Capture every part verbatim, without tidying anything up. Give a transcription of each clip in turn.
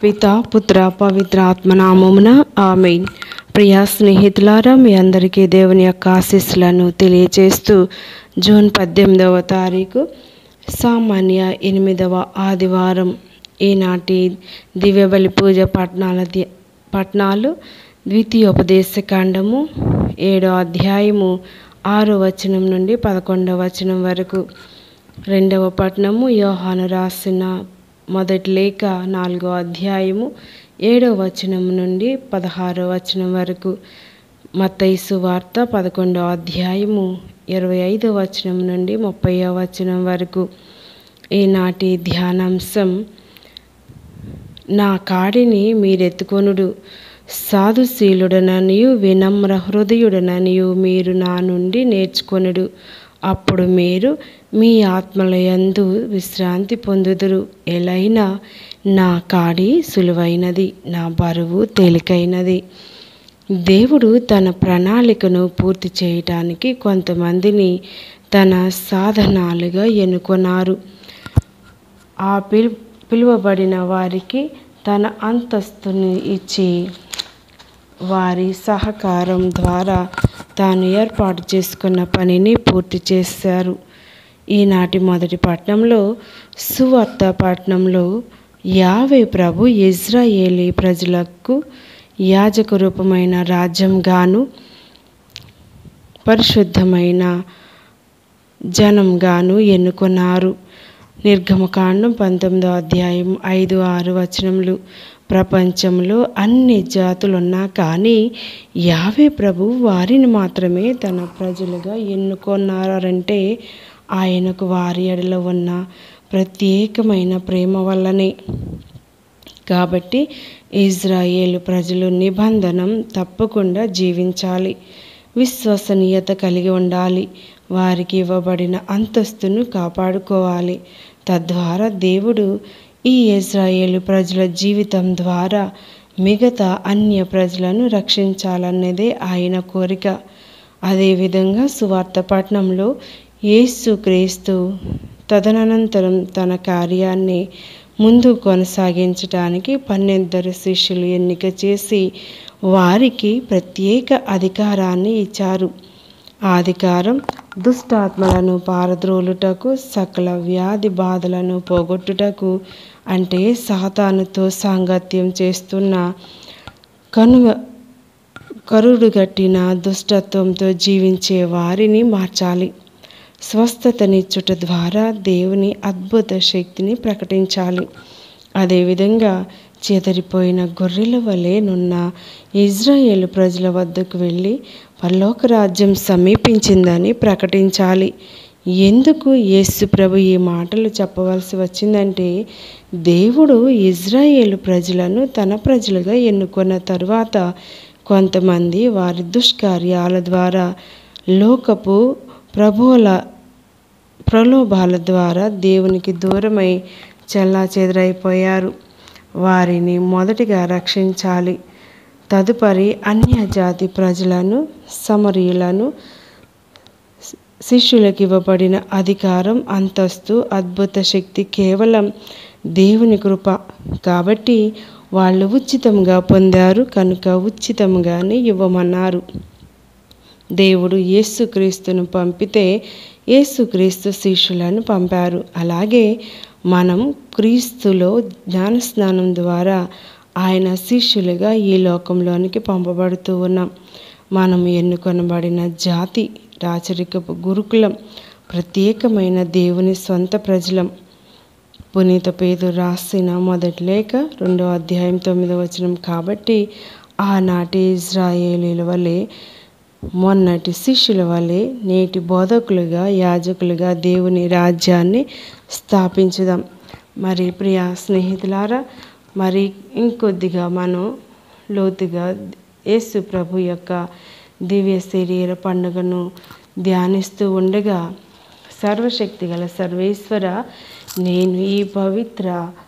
పిత పుత్ర పవిత్ర ఆత్మనామమున ఆమేన్. ప్రియ స్నేహితులారా, మీ అందరికీ దేవుని యొక్క ఆశీస్సులను తెలియజేస్తూ జూన్ పద్దెనిమిదవ తారీఖు సామాన్య ఎనిమిదవ ఆదివారం ఈనాటి దివ్యబలి పూజ పట్నాల పట్నాలు ద్వితీయోపదేశకాండము ఏడో అధ్యాయము ఆరో వచనం నుండి పదకొండవ వచనం వరకు. రెండవ పట్నము యోహాను రాసిన మొదటి లేఖ నాలుగో అధ్యాయము ఏడవ వచనం నుండి పదహారో వచనం వరకు. మత్తయి సువార్త పదకొండవ అధ్యాయము ఇరవై ఐదో వచనం నుండి ముప్పైవ వచనం వరకు. ఈనాటి ధ్యానాంశం, నా కాడిని మీరెత్తుకొనుడు, సాధుశీలుడననియు వినమ్ర హృదయుడననియు మీరు నా నుండి నేర్చుకొనుడు, అప్పుడు మీరు మీ ఆత్మలయందు విశ్రాంతి పొందుదురు. ఎలైనా నా కాడి సులువైనది, నా బరువు తేలికైనది. దేవుడు తన ప్రణాళికను పూర్తి చేయటానికి కొంతమందిని తన సాధనాలుగా ఎన్నుకొన్నారు. ఆ పిలు పిలువబడిన వారికి తన అంతస్తుని ఇచ్చి వారి సహకారం ద్వారా తాను ఏర్పాటు చేసుకున్న పనిని పూర్తి చేశారు. ఈనాటి మొదటి పట్టణంలో సువార్త పట్టణంలో యావే ప్రభు ఇజ్రాయేలీ ప్రజలకు యాజక రూపమైన రాజ్యంగాను పరిశుద్ధమైన జనంగాను ఎన్నుకున్నారు. నిర్గమకాండం పంతొమ్మిదో అధ్యాయం ఐదు ఆరు వచనములు. ప్రపంచంలో అన్ని జాతులున్నా కానీ యావే ప్రభు వారిని మాత్రమే తన ప్రజలుగా ఎన్నుకున్నారంటే ఆయనకు వారి ఎడల ఉన్న ప్రత్యేకమైన ప్రేమ వల్లనే. కాబట్టి ఇజ్రాయేలు ప్రజలు నిబంధన తప్పకుండా జీవించాలి, విశ్వసనీయత కలిగి ఉండాలి, వారికి ఇవ్వబడిన అంతస్తును కాపాడుకోవాలి. తద్వారా దేవుడు ఈ ఇజ్రాయేలు ప్రజల జీవితం ద్వారా మిగతా అన్య ప్రజలను రక్షించాలన్నదే ఆయన కోరిక. అదేవిధంగా సువార్త పట్టణంలో యేసుక్రీస్తు తదనంతరం తన కార్యాన్ని ముందు కొనసాగించడానికి పన్నెండరు శిష్యులు ఎన్నిక చేసి వారికి ప్రత్యేక అధికారాన్ని ఇచ్చారు. ఆ అధికారం దుష్టాత్మలను పారద్రోలుటకు, సకల వ్యాధి బాధలను పోగొట్టుటకు, అంటే సాతానుతో సాంగత్యం చేస్తున్న కనుగ కరుడుగట్టిన దుష్టత్వంతో జీవించే వారిని మార్చాలి. స్వస్థతనిచ్చుట ద్వారా దేవుని అద్భుత శక్తిని ప్రకటించాలి. అదేవిధంగా చెదరిపోయిన గొర్రెల వలె నున్న ఇజ్రాయేలు ప్రజల వద్దకు వెళ్ళి పరలోక రాజ్యం సమీపించిందని ప్రకటించాలి. ఎందుకు యేసు ప్రభు ఈ మాటలు చెప్పవలసి వచ్చిందంటే, దేవుడు ఇజ్రాయేలు ప్రజలను తన ప్రజలుగా ఎన్నుకున్న తరువాత కొంతమంది వారి దుష్కార్యాల ద్వారా లోకపు ప్రభువుల ప్రలోభాల ద్వారా దేవునికి దూరమై చెల్లాచెదరైపోయారు. వారిని మొదటిగా రక్షించాలి. తదుపరి అన్యజాతి ప్రజలను, సమరీయులను, శిష్యులకు ఇవ్వబడిన అధికారం, అంతస్తు, అద్భుత శక్తి కేవలం దేవుని కృప. కాబట్టి వాళ్ళు ఉచితంగా పొందారు కనుక ఉచితంగానే ఇవ్వమన్నారు. దేవుడు యేసుక్రీస్తును పంపితే యేసుక్రీస్తు శిష్యులను పంపారు. అలాగే మనం క్రీస్తులో జ్ఞానస్నానం ద్వారా ఆయన శిష్యులుగా ఈ లోకంలోనికి పంపబడుతూ ఉన్నాం. మనం ఎన్నుకొనబడిన జాతి, రాచరికపు గురుకులం, ప్రత్యేకమైన దేవుని సొంత ప్రజలం. పునీత పేతురు రాసిన మొదటి లేఖ రెండో అధ్యాయం తొమ్మిదో వచనం. కాబట్టి ఆనాటి ఇజ్రాయేలీల వలె, మొన్నటి శిష్యుల వలె నేటి బోధకులుగా, యాజకులుగా దేవుని రాజ్యాన్ని స్థాపించుదాం. మరి ప్రియ స్నేహితులారా, మరి ఇంకొద్దిగా మనం లోతుగా యేసు ప్రభు యొక్క దివ్య శరీర పండుగను ధ్యానిస్తూ ఉండగా, సర్వశక్తి గల సర్వేశ్వర, నేను ఈ పవిత్ర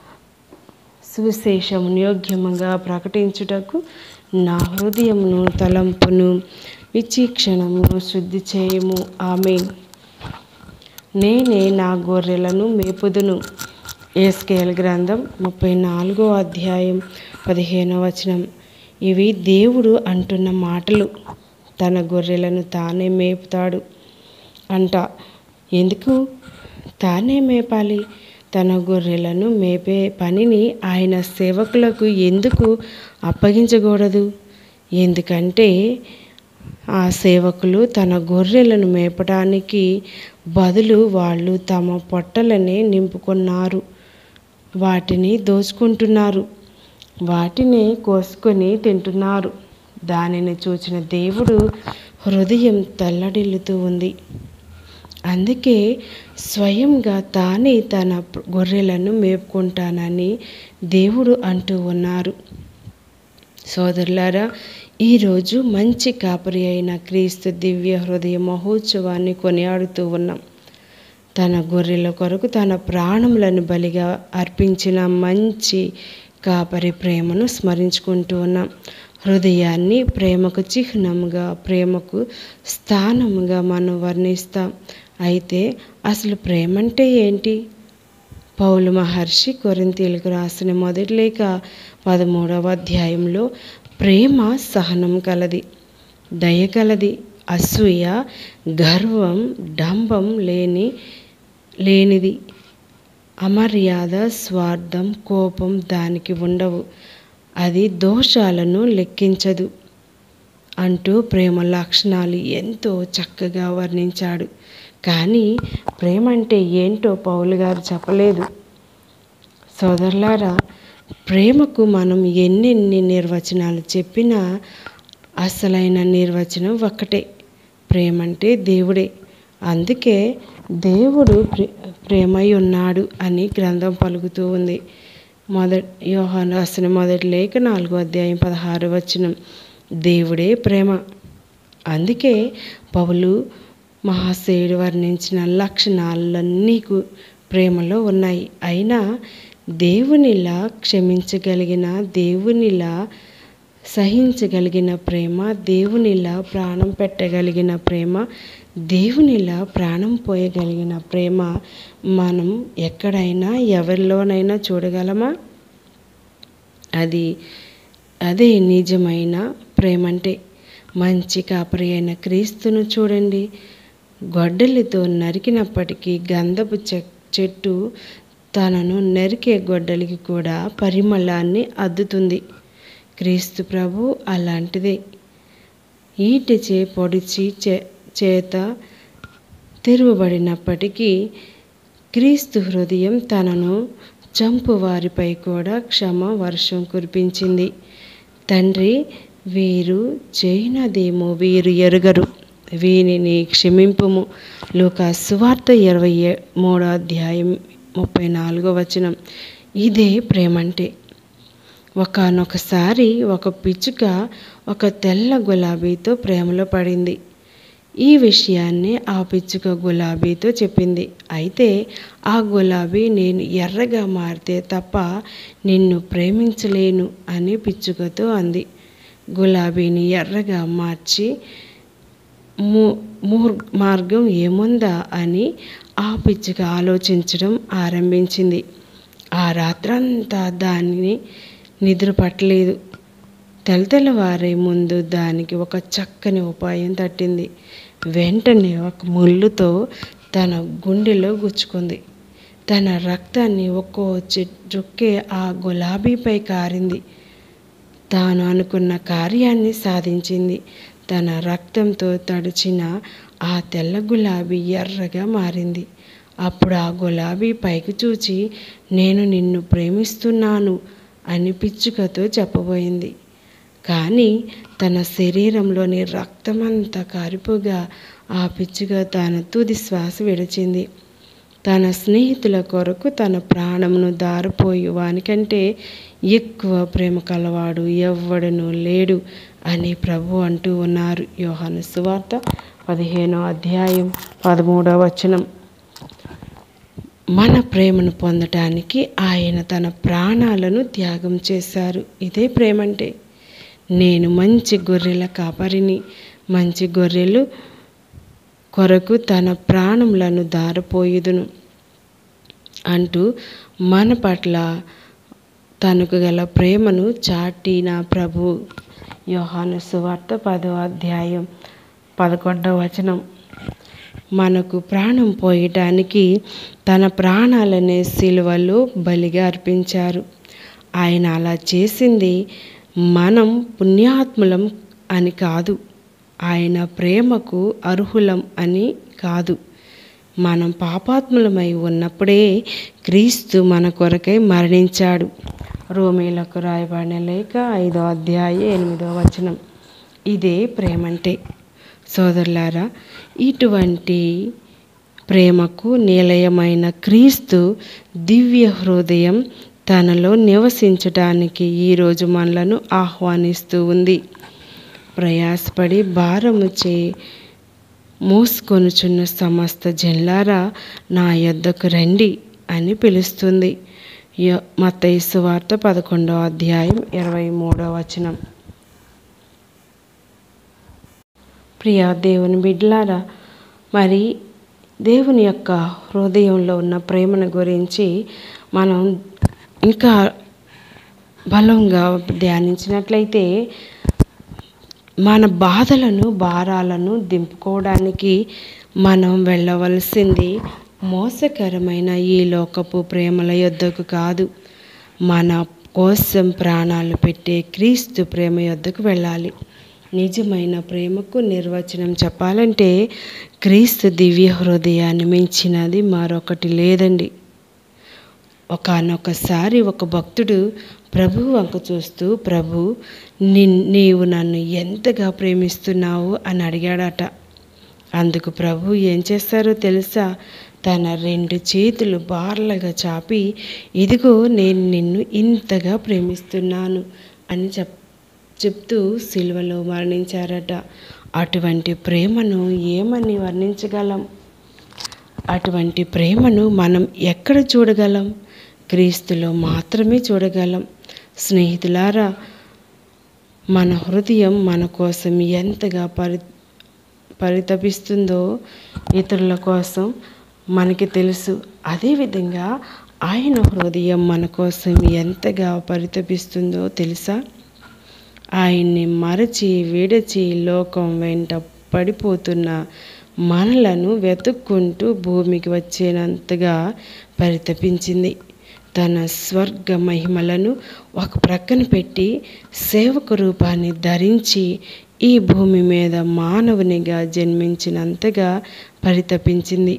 సువిశేషమును యోగ్యముగా ప్రకటించుటకు నా హృదయమును, తలంపును, విచక్షణమును శుద్ధి చేయము. ఆమేన్. నేనే నా గొర్రెలను మేపుదును, యెహెజ్కేలు గ్రంథం ముప్పై నాలుగో అధ్యాయం పదిహేనో వచనం. ఇవి దేవుడు అంటున్న మాటలు. తన గొర్రెలను తానే మేపుతాడు అంట. ఎందుకు తానే మేపాలి? తన గొర్రెలను మేపే పనిని ఆయన సేవకులకు ఎందుకు అప్పగించకూడదు? ఎందుకంటే ఆ సేవకులు తన గొర్రెలను మేపడానికి బదులు వాళ్ళు తమ పొట్టలనే నింపుకున్నారు, వాటిని దోచుకుంటున్నారు, వాటిని కోసుకొని తింటున్నారు. దానిని చూచిన దేవుడు హృదయం తల్లడిల్లుతూ ఉంది. అందుకే స్వయంగా తానే తన గొర్రెలను మేపుకుంటానని దేవుడు అంటూ ఉన్నారు. సోదరులారా, ఈరోజు మంచి కాపరి అయిన క్రీస్తు దివ్య హృదయ మహోత్సవాన్ని కొనియాడుతూ ఉన్నాం. తన గొర్రెల కొరకు తన ప్రాణములను బలిగా అర్పించిన మంచి కాపరి ప్రేమను స్మరించుకుంటూ ఉన్నాం. హృదయాన్ని ప్రేమకు చిహ్నముగా, ప్రేమకు స్థానముగా మనం వర్ణిస్తాం. అయితే అసలు ప్రేమ అంటే ఏంటి? పౌలు మహర్షి కొరింథీయులకు రాసిన మొదటి లేఖ పదమూడవ అధ్యాయంలో ప్రేమ సహనం కలది, దయ కలది, అసూయ, గర్వం, డంబం లేని లేనిది, అమర్యాద, స్వార్థం, కోపం దానికి ఉండవు, అది దోషాలను లెక్కించదు అంటూ ప్రేమ లక్షణాలు ఎంతో చక్కగా వర్ణించాడు. కానీ ప్రేమ అంటే ఏంటో పౌలు గారు చెప్పలేదు. సోదరులారా, ప్రేమకు మనం ఎన్నెన్ని నిర్వచనాలు చెప్పినా అసలైన నిర్వచనం ఒక్కటే, ప్రేమ అంటే దేవుడే. అందుకే దేవుడు ప్రే ప్రేమై ఉన్నాడు అని గ్రంథం పలుకుతూ ఉంది. మొదటి యోహాను రాసిన మొదటి లేఖ నాలుగో అధ్యాయం పదహారు వచనం. దేవుడే ప్రేమ. అందుకే పౌలు మహాశయుడు వర్ణించిన లక్షణాలన్నీ ప్రేమలో ఉన్నాయి. అయినా దేవునిలా క్షమించగలిగిన, దేవునిలా సహించగలిగిన ప్రేమ, దేవునిలా ప్రాణం పెట్టగలిగిన ప్రేమ, దేవునిలా ప్రాణం పోయగలిగిన ప్రేమ మనం ఎక్కడైనా ఎవరిలోనైనా చూడగలమా? అది అదే నిజమైన ప్రేమ అంటే. మంచి కాపరి అయిన క్రీస్తును చూడండి. గొడ్డలితో నరికినప్పటికీ గంధపు చెట్టు తనను నరికే గొడ్డలికి కూడా పరిమళాన్ని అద్దుతుంది. క్రీస్తు ప్రభు అలాంటిదే. ఈటెచే పొడిచి చే చేత తిరువబడినప్పటికీ క్రీస్తు హృదయం తనను చంపు వారిపై కూడా క్షమ వర్షం కురిపించింది. తండ్రి, వీరు చేయనదేమో వీరు ఎరుగరు, వీనిని క్షమింపుము. లూకా సువార్త ఇరవై మూడో అధ్యాయం ముప్పై నాలుగో వచనం. ఇదే ప్రేమంటే. ఒకానొకసారి ఒక పిచ్చుక ఒక తెల్ల గులాబీతో ప్రేమలో పడింది. ఈ విషయాన్ని ఆ పిచ్చుక గులాబీతో చెప్పింది. అయితే ఆ గులాబీ నేను ఎర్రగా మారితే తప్ప నిన్ను ప్రేమించలేను అని పిచ్చుకతో అంది. గులాబీని ఎర్రగా మార్చి మూ మార్గం ఏముందా అని ఆ పిచ్చుక ఆలోచించడం ఆరంభించింది. ఆ రాత్రంతా దానిని నిద్ర పట్టలేదు. తెల్లవారే ముందు దానికి ఒక చక్కని ఉపాయం తట్టింది. వెంటనే ఒక ముళ్ళుతో తన గుండెలో గుచ్చుకుంది. తన రక్తాన్ని ఒక్కో చుక్కే ఆ గులాబీపై కారింది. తాను అనుకున్న కార్యాన్ని సాధించింది. తన రక్తంతో తడిచిన ఆ తెల్ల గులాబీ ఎర్రగా మారింది. అప్పుడు ఆ గులాబీ పైకి చూచి, నేను నిన్ను ప్రేమిస్తున్నాను అని పిచ్చుకతో చెప్పబోయింది. కానీ తన శరీరంలోని రక్తమంతా కారిపోగా ఆ పిచ్చుక తన తుది శ్వాస విడిచింది. తన స్నేహితుల కొరకు తన ప్రాణమును దారిపోయి వానికంటే ఎక్కువ ప్రేమ కలవాడు ఎవ్వడనూ లేడు అని ప్రభు అంటూ ఉన్నారు. యోహాను సువార్త పదిహేనో అధ్యాయం పదమూడవ వచనం. మన ప్రేమను పొందటానికి ఆయన తన ప్రాణాలను త్యాగం చేశారు. ఇదే ప్రేమంటే. నేను మంచి గొర్రెల కాపరిని, మంచి గొర్రెలు కొరకు తన ప్రాణములను దారపోయుదును అంటూ మన పట్ల తనకు గల ప్రేమను చాటిన ప్రభు. యోహాను సువార్త పదో అధ్యాయం పదకొండవ వచనం. మనకు ప్రాణం పోయటానికి తన ప్రాణాలనే సిలువలో బలిగా అర్పించారు. ఆయన అలా చేసింది మనం పుణ్యాత్ములం అని కాదు, ఆయన ప్రేమకు అర్హులం అని కాదు. మనం పాపాత్ములమై ఉన్నప్పుడే క్రీస్తు మన కొరకై మరణించాడు. రోమీలకు రాయబడిన లేఖ ఐదో అధ్యాయం ఎనిమిదో వచనం. ఇదే ప్రేమంటే. సోదరులారా, ఇటువంటి ప్రేమకు నిలయమైన క్రీస్తు దివ్య హృదయం తనలో నివసించటానికి ఈరోజు మనలను ఆహ్వానిస్తూ ఉంది. ప్రయాసపడి భారము చే మోసుకొనుచున్న సమస్త జనులారా నా యొద్దకు రండి అని పిలుస్తుంది. మత్తయి సువార్త పదకొండవ అధ్యాయం ఇరవై మూడవ వచనం. ప్రియ దేవుని బిడ్డలారా, మరి దేవుని యొక్క హృదయంలో ఉన్న ప్రేమను గురించి మనం ఇంకా బలంగా ధ్యానించినట్లయితే, మన బాధలను భారాలను దింపుకోవడానికి మనం వెళ్ళవలసింది మోసకరమైన ఈ లోకపు ప్రేమల యొద్దకు కాదు, మన కోసం ప్రాణాలు పెట్టే క్రీస్తు ప్రేమ యొద్దకు వెళ్ళాలి. నిజమైన ప్రేమకు నిర్వచనం చెప్పాలంటే క్రీస్తు దివ్య హృదయాన్ని మించినది మరొకటి లేదండి. ఒకానొకసారి ఒక భక్తుడు ప్రభు వంక చూస్తూ, ప్రభు నిన్ నీవు నన్ను ఎంతగా ప్రేమిస్తున్నావు అని అడిగాడట. అందుకు ప్రభు ఏం చేస్తారో తెలుసా? తన రెండు చేతులు బార్లగా చాపి, ఇదిగో నేను నిన్ను ఇంతగా ప్రేమిస్తున్నాను అని చెప్ చెప్తూ సిలువలో మరణించారట. అటువంటి ప్రేమను ఏమని వర్ణించగలం? అటువంటి ప్రేమను మనం ఎక్కడ చూడగలం? క్రీస్తులో మాత్రమే చూడగలం. స్నేహితులారా, మన హృదయం మన కోసం ఎంతగా పరి పరితపిస్తుందో ఇతరుల కోసం మనకి తెలుసు. అదేవిధంగా ఆయన హృదయం మన కోసం ఎంతగా పరితపిస్తుందో తెలుసా? ఆయన్ని మరచి విడచి లోకం వెంట పడిపోతున్న మనలను వెతుక్కుంటూ భూమికి వచ్చేనంతగా పరితపించింది. తన స్వర్గ మహిమలను ఒక ప్రక్కన పెట్టి సేవక రూపాన్ని ధరించి ఈ భూమి మీద మానవునిగా జన్మించినంతగా పరితపించింది.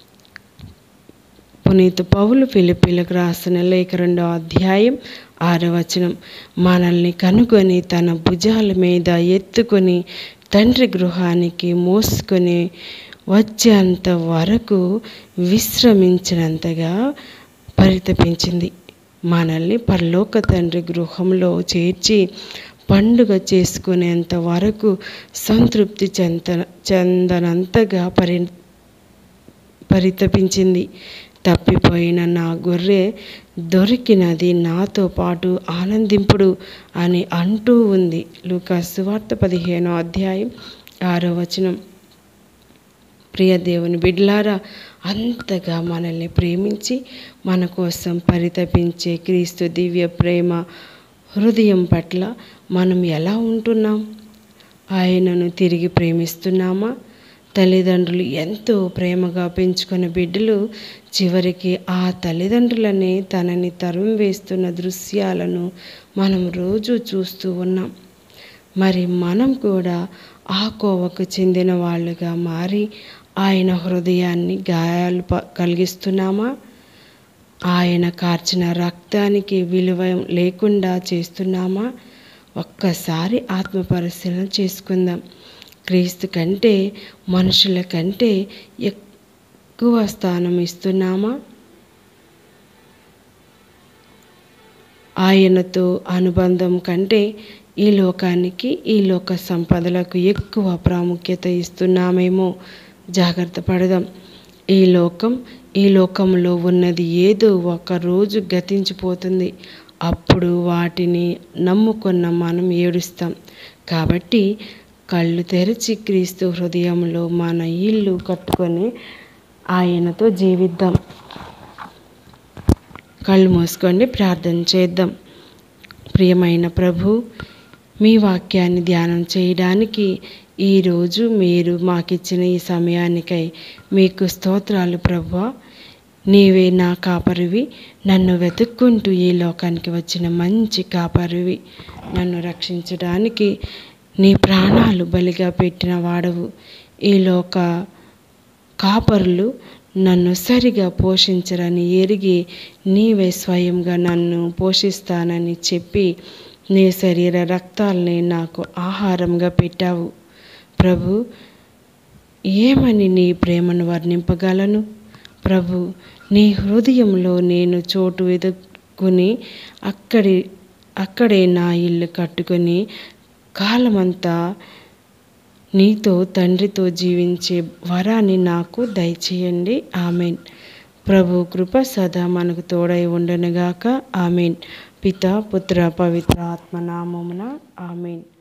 పునీత పౌలు ఫిలిప్పీలకు రాసిన లేఖ రెండో అధ్యాయం ఆరో వచనం. మనల్ని కనుగొని తన భుజాల మీద ఎత్తుకొని తండ్రి గృహానికి మోసుకొని వచ్చేంత వరకు విశ్రమించినంతగా పరితపించింది. మనల్ని పరలోక తండ్రి గృహంలో చేర్చి పండుగ చేసుకునేంత వరకు సంతృప్తి చెంద చెందనంతగా పరి పరితపించింది. తప్పిపోయిన నా గొర్రె దొరికినది, నాతో పాటు ఆనందింపుడు అని అంటూ ఉంది. లూకా సువార్త పదిహేనో అధ్యాయం ఆరో వచనం. ప్రియ దేవుని బిడ్డలారా, అంతగా మనల్ని ప్రేమించి మన కోసం పరితపించే క్రీస్తు దివ్య ప్రేమ హృదయం పట్ల మనం ఎలా ఉంటున్నాం? ఆయనను తిరిగి ప్రేమిస్తున్నామా? తల్లిదండ్రులు ఎంతో ప్రేమగా పెంచుకున్న బిడ్డలు చివరికి ఆ తల్లిదండ్రులనే తనని తరుం వేస్తున్న దృశ్యాలను మనం రోజు చూస్తూ ఉన్నాం. మరి మనం కూడా ఆ కోవకు చెందిన వాళ్ళుగా మారి ఆయన హృదయాన్ని గాయాలు కలిగిస్తున్నామా? ఆయన కార్చిన రక్తానికి విలువ లేకుండా చేస్తున్నామా? ఒక్కసారి ఆత్మ పరిశీలన చేసుకుందాం. క్రీస్తు కంటే మనుషుల కంటే ఎక్కువ స్థానం ఇస్తున్నామా? ఆయనతో అనుబంధం కంటే ఈ లోకానికి, ఈ లోక సంపదలకు ఎక్కువ ప్రాముఖ్యత ఇస్తున్నామేమో. జాగ్రత్త పడదాం. ఈ లోకం ఈ లోకంలో ఉన్నది ఏదో ఒక రోజు గతించిపోతుంది. అప్పుడు వాటిని నమ్ముకున్న మనం ఏడుస్తాం. కాబట్టి కళ్ళు తెరిచి క్రీస్తు హృదయంలో మన ఇల్లు కట్టుకొని ఆయనతో జీవిద్దాం. కళ్ళు మూసుకోండి, ప్రార్థన చేద్దాం. ప్రియమైన ప్రభు, మీ వాక్యాన్ని ధ్యానం చేయడానికి ఈరోజు మీరు మాకిచ్చిన ఈ సమయానికై మీకు స్తోత్రాలు ప్రభువా. నీవే నా కాపరివి, నన్ను వెతుక్కుంటూ ఈ లోకానికి వచ్చిన మంచి కాపరివి. నన్ను రక్షించడానికి నీ ప్రాణాలు బలిగా పెట్టిన వాడవు. ఈ లోక కాపరులు నన్ను సరిగా పోషించరని ఎరిగి నీవే స్వయంగా నన్ను పోషిస్తానని చెప్పి నీ శరీర రక్తాలని నాకు ఆహారంగా పెట్టావు. ప్రభు, ఏమని నీ ప్రేమను వర్ణింపగలను? ప్రభు, నీ హృదయంలో నేను చోటు వెతుక్కుని అక్కడి అక్కడే నా ఇల్లు కట్టుకొని కాలమంతా నీతో తండ్రితో జీవించే వరాన్ని నాకు దయచేయండి. ఆమెన్. ప్రభు కృప సదా మనకు తోడై ఉండనుగాక. ఆమెన్. పితా పుత్ర పవిత్ర ఆత్మ నామమున ఆమెన్.